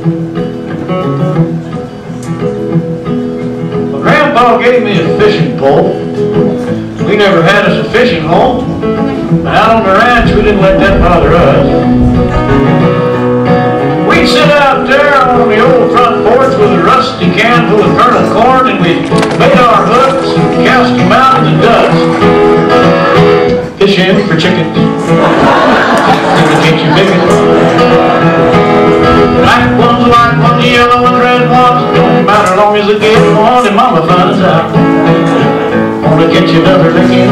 Well, Grandpa gave me a fishing pole. We never had us a fishing hole. Out on the ranch, we didn't let that bother us. We'd sit out there on the old front porch with a rusty can full of kernel corn, and we'd made our hooks and cast them out in the dust. Fishing for chickens. Can't you dig it? Black ones, white ones, yellow ones, red ones, don't matter long as I get one, and Mama finds out. Wanna get you another licking?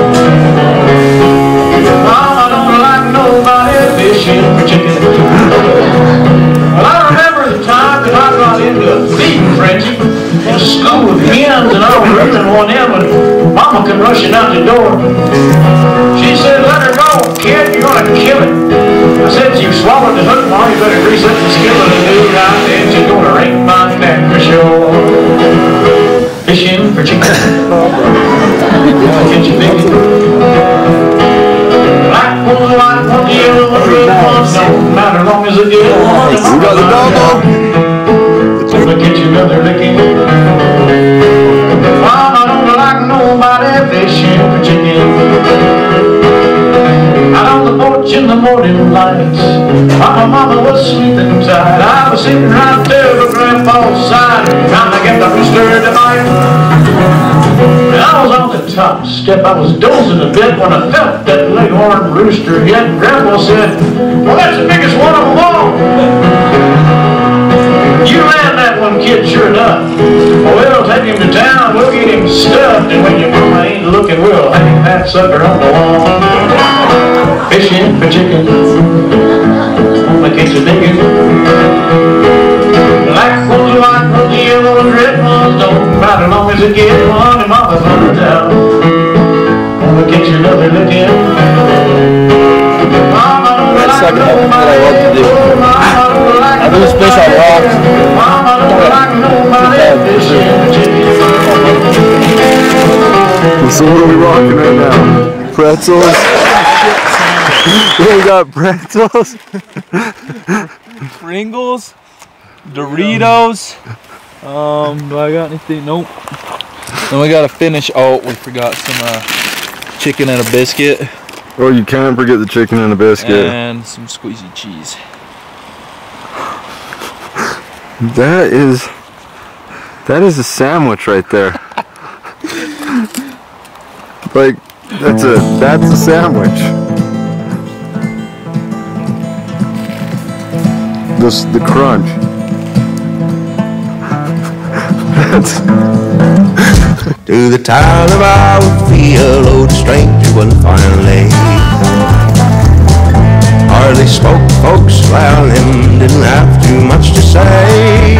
Mama don't like nobody fishing for chickens. Well, I remember the time that I got into a feeding frenzy in a school of hens, and I was reeling one in when Mama come rushing out the door. She said, "Let her go, kid, you're gonna kill it." I said, "You swallowed the hook, Mom, you better grease up the skillet and do it out there. She's gonna wring my neck for sure." Fishing for chicken. Can't you dig it? Black ones, white ones, yellow ones, red ones, don't matter long as I get one. You got the dog. Gonna get you another licking. Mama don't like nobody fishing for chicken. Out on the porch in the morning lights, Mama was sleeping tight. I was sitting right there by Grandpa's side, trying to get the rooster to bite. And I was on the top step, I was dozing a bit when I felt that leghorn rooster hit. Grandpa said, "Well, that's the biggest one of them all. You land that one, kid, sure enough. Well, we'll take him to town, we'll get him stuffed, and when your mama ain't looking, we'll hang that sucker on the wall." Fishing for chicken, wanna catch a digging. Black ones, white ones, yellow and red ones, don't matter long as I get one, and Mama finds out. Wanna catch another licking. Mama don't like nobody. I do this fish on rocks. Mama don't like nobody fishing for chicken. So what are we rocking right now? Pretzels? We got pretzels. Pringles, Doritos. Do I got anything? Nope. Then we gotta finish. Oh, we forgot some chicken and a biscuit. Oh, you can't forget the chicken and a biscuit. And some squeezy cheese. That is a sandwich right there. Like that's a sandwich. The crunch. To the town of our field, oh, the stranger one finally. Hardly spoke, folks around him didn't have too much to say.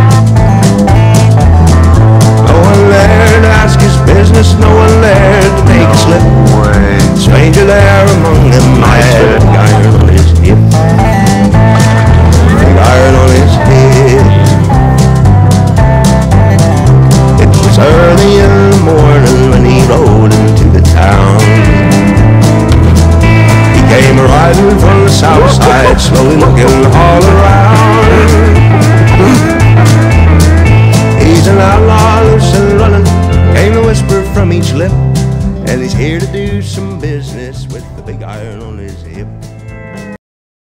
No one there to ask his business, no one there to make a slip. Stranger there among them had a iron on his hip. Iron on his head. It was early in the morning when he rode into the town. He came riding from the south side, slowly looking all around. He's an outlaw, loose and running, came the whisper from each lip, and he's here to do